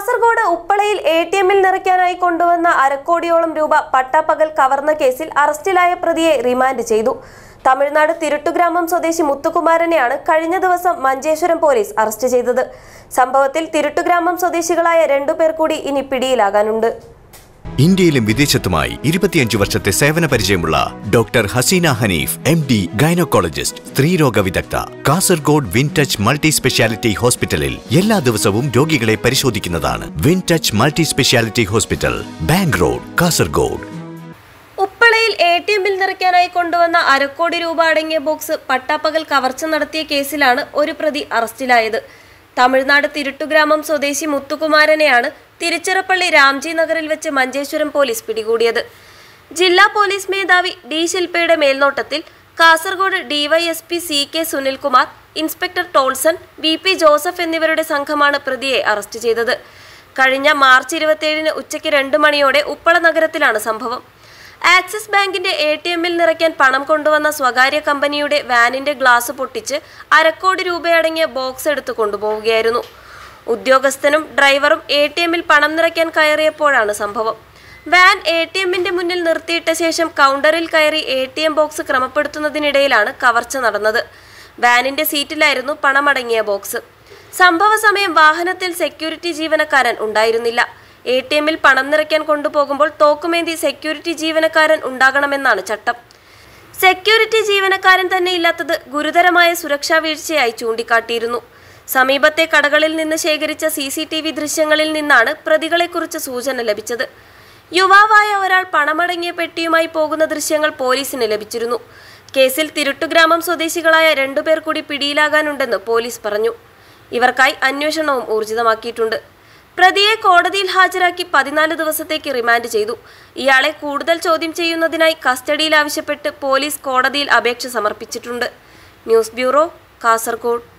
കാസർഗോഡ് ഉപ്പളയിൽ എടിഎമ്മിൽ നിറയ്ക്കാനായി കൊണ്ടുവന്ന അരക്കോടിയോളം രൂപ പട്ടാപ്പകൽ കവർന്ന കേസിൽ അറസ്റ്റിലായ പ്രതിയെ റിമാൻഡ് ചെയ്തു. തമിഴ്നാട് തിരുട്ടുഗ്രാമം സ്വദേശി മുത്തുകുമാരനെയാണ് കഴിഞ്ഞ ദിവസം മഞ്ചേശ്വരം പോലീസ് അറസ്റ്റ് ചെയ്തത്. സംഭവത്തിൽ തിരുട്ടുഗ്രാമം സ്വദേശികളായ 2 പേർ കൂടി ഇനി പിടിയിലാകാനുണ്ട്. ഇന്ത്യയിലും വിദേശത്തുമായി 25 വർഷത്തെ സേവന പരിചയമുള്ള doctor Hasina Haneef MD gynaecologist, സ്ത്രീരോഗ വിദഗ്ധ, കാസർഗോഡ് വിൻടച്ച് മൾട്ടി സ്പെഷ്യാലിറ്റി ഹോസ്പിറ്റലിൽ എല്ലാ ദിവസവും രോഗികളെ പരിശോധിക്കുന്നതാണ്. Wintouch multi speciality hospital, bank road, Kasaragod. ഉപ്പളയിൽ എടിഎമ്മിൽ നിറയ്ക്കാനായി കൊണ്ടുവന്ന അരക്കോടി രൂപ അടങ്ങിയ ബോക്സ് പട്ടാപ്പകൽ കവർച്ച നടത്തിയ കേസിലാണ് ഒരു പ്രതി അറസ്റ്റിലായത്. തമിഴ്നാട് തിരുട്ടുഗ്രാമം സ്വദേശി മുത്തുകുമാരനെയാണ് തിരുച്ചിറപ്പള്ളി രാംജി നഗറിൽ വെച്ച് മഞ്ചേശ്വരം പോലീസ് പിടികൂടിയത്. ജില്ലാ പോലീസ് മേധാവി D ശില്പയുടെ മേൽനോട്ടത്തിൽ Kasaragod DYSP CK Sunilkumar, inspector Tolson, VP Joseph എന്നിവരുടെ സംഘമാണ് പ്രതിയെ അറസ്റ്റ് ചെയ്തത്. കഴിഞ്ഞ മാർച്ച് 27-ന് ഉച്ചയ്ക്ക് 2 മണിയോടെ ഉപ്പള നഗരത്തിലാണ് സംഭവം. ആക്സിസ് ബാങ്കിന്റെ എടിഎമ്മിൽ നിറയ്ക്കാൻ പണം കൊണ്ടുവന്ന സ്വകാര്യ കമ്പനിയുടെ വാനിന്റെ ഗ്ലാസ് പൊട്ടിച്ച് അരക്കോടി രൂപയടങ്ങിയ ബോക്സ് എടുത്തു കൊണ്ടുപോവുകയായിരുന്നു. ഉദ്യോഗസ്ഥനും ഡ്രൈവറും എടിഎമ്മിൽ പണം നിറയ്ക്കാൻ കയറിയപ്പോഴാണ് സംഭവം. വാൻ എടിഎമ്മിന്റെ മുന്നിൽ നിർത്തിയിട്ട ശേഷം കൗണ്ടറിൽ കയറി എടിഎം ബോക്സ് ക്രമപ്പെടുത്തുന്നതിനിടയിലാണ് കവർച്ച നടന്നത്. വാനിന്റെ സീറ്റിലായിരുന്നു പണമടങ്ങിയ ബോക്സ്. സംഭവ സമയം വാഹനത്തിൽ സെക്യൂരിറ്റി ജീവനക്കാരൻ ഉണ്ടായിരുന്നില്ല. എടിഎമ്മിൽ പണം നിറയ്ക്കാൻ കൊണ്ടുപോകുമ്പോൾ തോക്കുമേന്തി സെക്യൂരിറ്റി ജീവനക്കാരൻ ഉണ്ടാകണമെന്നാണ് ചട്ടം. സെക്യൂരിറ്റി ജീവനക്കാരൻ തന്നെ ഇല്ലാത്തത് ഗുരുതരമായ സുരക്ഷാ വീഴ്ചയായി ചൂണ്ടിക്കാട്ടിയിരുന്നു. സമീപത്തെ കടകളിൽ നിന്ന് ശേഖരിച്ച CCTV ദൃശ്യങ്ങളിൽ നിന്നാണ് പ്രതികളെക്കുറിച്ച് സൂചന ലഭിച്ചത്. യുവാവായ ഒരാൾ പണമടങ്ങിയ പെട്ടിയുമായി പോകുന്ന ദൃശ്യങ്ങൾ പോലീസിന് ലഭിച്ചിരുന്നു. കേസിൽ തിരുട്ടുഗ്രാമം സ്വദേശികളായ 2 പേർ കൂടി പിടിയിലാകാനുണ്ടെന്ന് പോലീസ് പറഞ്ഞു. ഇവർക്കായി അന്വേഷണവും ഊർജിതമാക്കിയിട്ടുണ്ട്. പ്രതിയെ കോടതിയിൽ ഹാജരാക്കി 14 ദിവസത്തേക്ക് റിമാൻഡ് ചെയ്തു. ഇയാളെ കൂടുതൽ ചോദ്യം ചെയ്യുന്നതിനായി കസ്റ്റഡിയിൽ ആവശ്യപ്പെട്ട് പോലീസ് കോടതിയിൽ അപേക്ഷ സമർപ്പിച്ചിട്ടുണ്ട്. News bureau, Kasaragod.